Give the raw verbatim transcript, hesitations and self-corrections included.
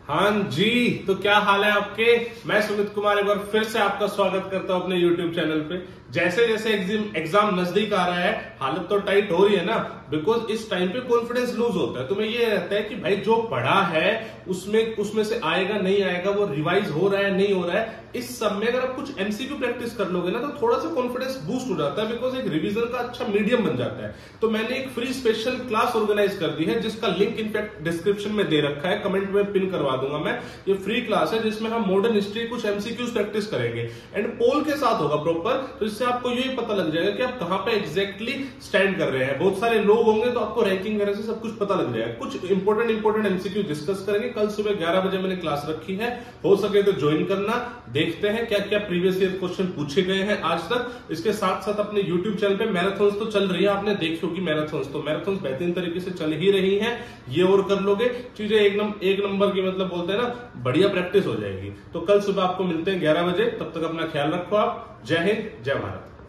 हाँ जी, तो क्या हाल है आपके। मैं सुमित कुमार एक बार फिर से आपका स्वागत करता हूं अपने यूट्यूब चैनल पे। जैसे जैसे एग्जाम नजदीक आ रहा है हालत तो टाइट हो रही है ना, बिकॉज इस टाइम पे कॉन्फिडेंस लूज होता है। तुम्हें ये रहता है कि भाई जो पढ़ा है उसमें उसमें से आएगा नहीं आएगा, वो रिवाइज हो रहा है नहीं हो रहा है। इस सब में अगर आप कुछ एमसीक्यू प्रैक्टिस कर लोगे ना तो थोड़ा सा कॉन्फिडेंस बूस्ट हो जाता है, बिकॉज एक रिवीजन का अच्छा मीडियम बन जाता है। तो मैंने एक फ्री स्पेशल क्लास ऑर्गेनाइज कर दी है जिसका लिंक इनफैक्ट डिस्क्रिप्शन में दे रखा है, कमेंट में पिन करवा दूंगा मैं। ये फ्री क्लास है जिसमें हम मॉडर्न हिस्ट्री कुछ एमसीक्यूज प्रैक्टिस करेंगे एंड पोल के साथ होगा प्रॉपर। तो इससे आपको ये पता लग जाएगा कि आप कहां पे एग्जैक्टली स्टैंड कर रहे हैं। बहुत सारे लोग होंगे तो आपको रैंकिंग वगैरह से सब कुछ पता लग जाएगा। कुछ इंपॉर्टेंट इंपॉर्टेंट एमसीक्यू डिस्कस करेंगे। कल सुबह ग्यारह बजे मैंने क्लास रखी है, हो सके तो ज्वाइन करना। देखते हैं क्या क्या प्रीवियस ईयर क्वेश्चन पूछे गए हैं आज तक। इसके साथ साथ अपने यूट्यूब चैनल पे मैराथन्स तो चल रही है, आपने देखी होगी मैराथन्स। तो मैराथन्स बेहतरीन तरीके से चल ही रही है, ये और कर लोगे चीजें एक नंबर एक नंबर की, मतलब बोलते हैं ना, बढ़िया प्रैक्टिस हो जाएगी। तो कल सुबह आपको मिलते हैं ग्यारह बजे, तब तक अपना ख्याल रखो आप। जय हिंद, जय भारत।